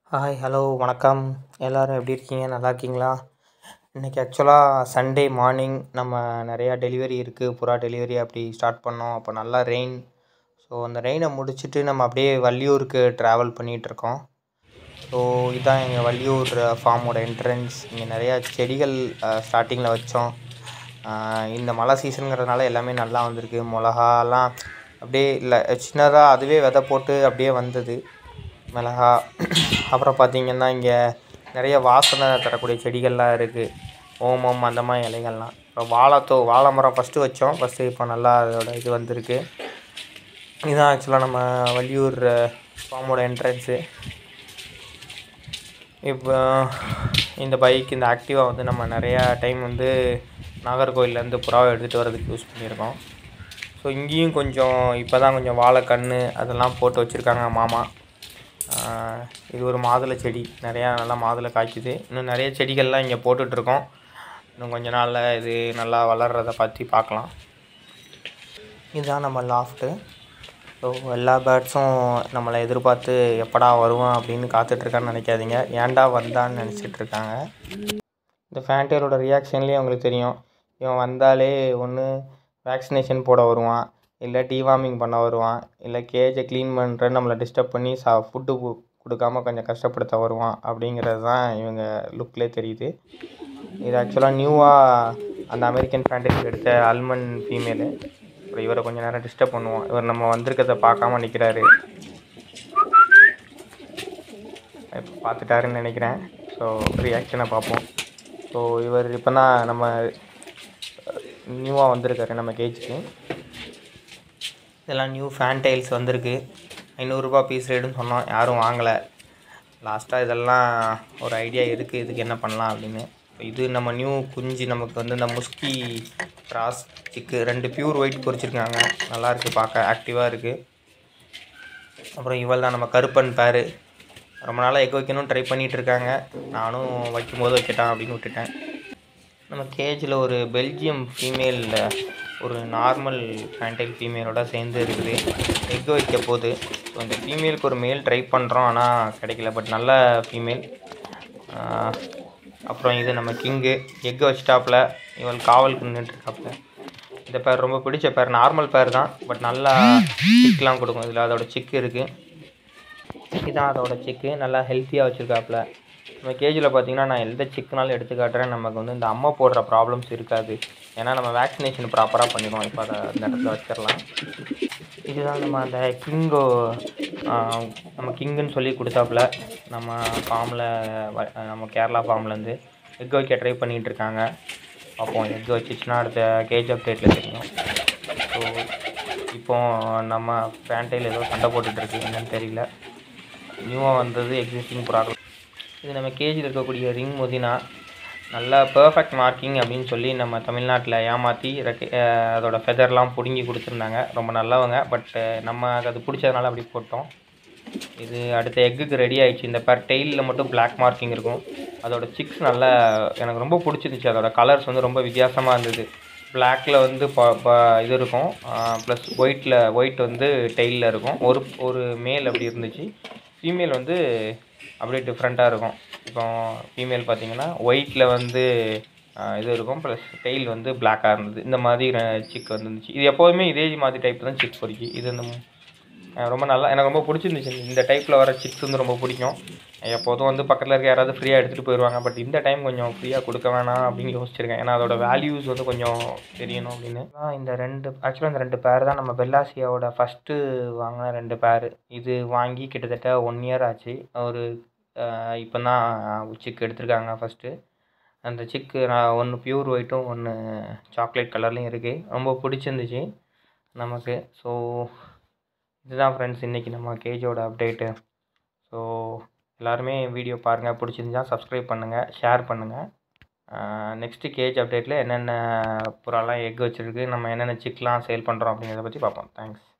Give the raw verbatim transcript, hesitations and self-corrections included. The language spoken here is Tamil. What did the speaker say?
ஹாய் ஹலோ வணக்கம். எல்லோரும் எப்படி இருக்கீங்க? நல்லா இருக்கீங்களா? இன்றைக்கி ஆக்சுவலாக சண்டே மார்னிங் நம்ம நிறையா டெலிவரி இருக்குது, புறா டெலிவரி அப்படி ஸ்டார்ட் பண்ணோம். அப்போ நல்லா ரெயின். ஸோ அந்த ரெயினை முடிச்சுட்டு நம்ம அப்படியே வள்ளியூருக்கு ட்ராவல் பண்ணிகிட்ருக்கோம். ஸோ இதுதான் எங்கள் வள்ளியூர் ஃபார்மோட என்ட்ரன்ஸ். இங்கே நிறையா செடிகள் ஸ்டார்டிங்கில் வச்சோம். இந்த மழை சீசனுங்கிறதுனால எல்லாமே நல்லா வந்திருக்கு. மிளகாலாம் அப்படியே இல்லை சின்னதாக அதுவே விதை போட்டு அப்படியே வந்தது மிளகா. அப்புறம் பார்த்திங்கன்னா இங்கே நிறைய வாசனை தரக்கூடிய செடிகள்லாம் இருக்குது, ஓமம் அந்த மாதிரி இலைகள்லாம். இப்போ வாழைத்தோ வாழை மரம் ஃபஸ்ட்டு வச்சோம். ஃபஸ்ட்டு இப்போ நல்லா அதோட இது வந்திருக்கு. இதுதான் ஆக்சுவலாக நம்ம வள்ளியூர் ஃபார்மோட என்ட்ரன்ஸு. இப்போ இந்த பைக் இந்த ஆக்டிவா வந்து நம்ம நிறையா டைம் வந்து நாகர்கோவிலேருந்து புறாவை எடுத்துகிட்டு வரதுக்கு யூஸ் பண்ணியிருக்கோம். ஸோ இங்கேயும் கொஞ்சம் இப்போ தான் கொஞ்சம் வாழைக்கன்று அதெல்லாம் போட்டு வச்சுருக்காங்க மாமா. இது ஒரு மாதுளை செடி, நிறையா நல்லா மாதுளை காய்க்குது. இன்னும் நிறைய செடிகள்லாம் இங்கே போட்டுட்ருக்கோம். இன்னும் கொஞ்ச நாளில் இது நல்லா வளர்கிறத பற்றி பார்க்கலாம். இதுதான் நம்ம லாஃப்ட்டு. ஸோ எல்லா பேர்ட்ஸும் நம்மளை எதிர்பார்த்து எப்படா வருவான் அப்படின்னு காத்துட்ருக்கான்னு நினைக்காதீங்க, ஏன்டா வந்தான்னு நினச்சிட்ருக்காங்க. இந்த ஃபேன்டெயிலோட ரியாக்ஷன்லேயே உங்களுக்கு தெரியும். இவன் வந்தாலே ஒன்று வேக்சினேஷன் போட வருவான், இல்லை டிவார்மிங் பண்ண வருவான், இல்லை கேஜை க்ளீன் பண்ணுறேன்னு நம்மளை டிஸ்டர்ப் பண்ணி சா ஃபுட்டு கொடுக்காம கொஞ்சம் கஷ்டப்படுத்த வருவான். அப்படிங்கிறது தான் இவங்க லுக்லேயே தெரியுது. இது ஆக்சுவலாக நியூவாக அந்த அமெரிக்கன் ஃபேன்டெயில் எடுத்த அல்மன் ஃபீமேலு. அப்புறம் இவரை கொஞ்சம் நேரம் டிஸ்டர்ப் பண்ணுவோம். இவர் நம்ம வந்திருக்கிறத பார்க்காம நிற்கிறாரு. இப்போ பார்த்துட்டாருன்னு நினைக்கிறேன். ஸோ ரியாக்ஷனை பார்ப்போம். ஸோ இவர் இப்போ தான் நம்ம நியூவாக வந்திருக்காரு நம்ம கேஜுக்கு. இதெல்லாம் நியூ ஃபேன்டெயில்ஸ் வந்திருக்கு. ஐநூறுரூபா பீஸ் ரேட்டுன்னு சொன்னோம், யாரும் வாங்கலை. லாஸ்ட்டாக இதெல்லாம் ஒரு ஐடியா இருக்குது இதுக்கு என்ன பண்ணலாம் அப்படின்னு. இது நம்ம நியூ குஞ்சு, நமக்கு வந்து இந்த முஸ்கி கிராஸ் சிக்கு ரெண்டு பியூர் ஒயிட் பொரிச்சிருக்காங்க. நல்லாயிருக்கு, பார்க்க ஆக்டிவாக இருக்குது. அப்புறம் இவள் தான் நம்ம கருப்பன் பேர். ரொம்ப நாளாக எக் வைக்கணும்னு ட்ரை பண்ணிகிட்டு இருக்காங்க. நானும் வைக்கும்போது வைக்கட்டான் அப்படின்னு விட்டுட்டேன். நம்ம கேஜில் ஒரு பெல்ஜியம் ஃபீமேல் ஒரு நார்மல் ஃபேன்டெயில் ஃபீமேலோட சேர்ந்து இருக்குது, எக் வைக்க போகுது. ஸோ இந்த ஃபீமேலுக்கு ஒரு மேல் ட்ரை பண்ணுறோம், ஆனால் கிடைக்கல. பட் நல்ல ஃபீமேல். அப்புறம் இது நம்ம கிங்கு எக் வச்சிட்டாப்பில், இவள் காவலுக்கு நின்றுட்டுருக்காப்புல. இந்த பேர் ரொம்ப பிடிச்ச பேர், நார்மல் பேர் தான், பட் நல்லா சிக்கெலாம் கொடுக்கும். இதில் அதோட சிக்கு இருக்குது. இதுதான் அதோட சிக்கு, நல்லா ஹெல்த்தியாக வச்சுருக்காப்புல. நம்ம கேஜில் பார்த்திங்கன்னா நான் எந்த சிக்குனாலும் எடுத்து காட்டுறேன். நமக்கு வந்து இந்த அம்மா போடுற ப்ராப்ளம்ஸ் இருக்காது, ஏன்னா நம்ம வேக்சினேஷன் ப்ராப்பராக பண்ணிடுவோம். இப்போ அதை அந்த இடத்துல வச்சிடலாம். இதுதான் நம்ம அந்த கிங்கோ, நம்ம கிங்குன்னு சொல்லி கொடுத்தாப்புல நம்ம ஃபார்மில், நம்ம கேரளா ஃபார்ம்லேருந்து எக் வைக்க ட்ரை பண்ணிகிட்டு இருக்காங்க. பார்ப்போம், எக் வச்சிச்சுன்னா அடுத்த கேஜ் அப்டேட்டில் தெரியும். ஸோ இப்போது நம்ம ஃபேன்டெயில் ஏதோ சண்டை போட்டுட்ருக்கு, என்னன்னு தெரியல. நியூவாக வந்தது எக்ஸிஸ்டிங் ப்ராப்ளம். இது நம்ம கேஜில் இருக்கக்கூடிய ரிங் மொதினா, நல்லா பர்ஃபெக்ட் மார்க்கிங் அப்படின்னு சொல்லி நம்ம தமிழ்நாட்டில் ஏமாற்றி ரெக்கை அதோடய ஃபெதர்லாம் பிடுங்கி கொடுத்துருந்தாங்க. ரொம்ப நல்லவங்க, பட் நம்ம அது பிடிச்சதுனால அப்படி போட்டோம். இது அடுத்த எக்குக்கு ரெடி ஆகிடுச்சு. இந்த பேர் டெய்லில் மட்டும் பிளாக் மார்க்கிங் இருக்கும். அதோடய சிக்ஸ் நல்லா எனக்கு ரொம்ப பிடிச்சிருந்துச்சி. அதோட கலர்ஸ் வந்து ரொம்ப வித்தியாசமாக இருந்தது. பிளாக்கில் வந்து ப ப இது இருக்கும், ப்ளஸ் ஒயிட்டில் ஒயிட் வந்து டெய்லில் இருக்கும். ஒரு ஒரு மேல் அப்படி இருந்துச்சு, ஃபீமேல் வந்து அப்படியே டிஃப்ரெண்ட்டாக இருக்கும். இப்போ ஃபீமேல் பார்த்திங்கன்னா ஒயிட்டில் வந்து இது இருக்கும், ப்ளஸ் டெய்ல் வந்து பிளாக்காக இருந்தது. இந்த மாதிரி சிக் வந்துருந்துச்சு. இது எப்போதுமே இதே மாதிரி டைப் தான் சிக் பொறிக்கி. இது இந்த ரொம்ப நல்லா எனக்கு ரொம்ப பிடிச்சிருந்துச்சு. இந்த டைப்பில் வர சிக்ஸ் வந்து ரொம்ப பிடிக்கும். எப்போதும் வந்து பக்கத்தில் இருக்க யாராவது ஃப்ரீயாக எடுத்துகிட்டு போயிடுவாங்க, பட் இந்த டைம் கொஞ்சம் ஃப்ரீயாக கொடுக்க வேணாம் அப்படின்னு யோசிச்சிருக்கேன். ஏன்னா அதோட வேல்யூஸ் வந்து கொஞ்சம் தெரியணும் அப்படின்னு. இந்த ரெண்டு ஆக்சுவலாக இந்த ரெண்டு பேர் தான் நம்ம பெல்லாசியாவோட ஃபஸ்ட்டு வாங்கின ரெண்டு பேர். இது வாங்கி கிட்டத்தட்ட ஒன் இயர் ஆச்சு. ஒரு இப்போ தான் சிக்கு எடுத்திருக்காங்க ஃபஸ்ட்டு. அந்த சிக்கு நான் ஒன்று பியூர் ஒயிட்டும் ஒன்று சாக்லேட் கலர்லேயும் இருக்குது. ரொம்ப பிடிச்சிருந்துச்சி நமக்கு. ஸோ இதுதான் ஃப்ரெண்ட்ஸ் இன்றைக்கி நம்ம கேஜோட அப்டேட்டு. ஸோ எல்லாருமே வீடியோ பாருங்கள், பிடிச்சிருந்தா சப்ஸ்கிரைப் பண்ணுங்கள், ஷேர் பண்ணுங்கள். நெக்ஸ்ட்டு கேஜ் அப்டேட்டில் என்னென்ன புறாலாம் எக் வச்சுருக்கு, நம்ம என்னென்ன சிக்லாம் சேல் பண்ணுறோம் அப்படிங்கிறத பற்றி பார்ப்போம். தேங்க்ஸ்.